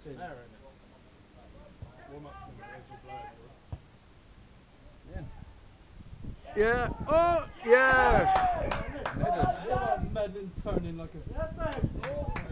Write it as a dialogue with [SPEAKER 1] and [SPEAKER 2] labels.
[SPEAKER 1] 14.
[SPEAKER 2] There, isn't it? Warm up from the edge of blow.
[SPEAKER 1] Yeah. Oh, yes.
[SPEAKER 2] Medal turning like a.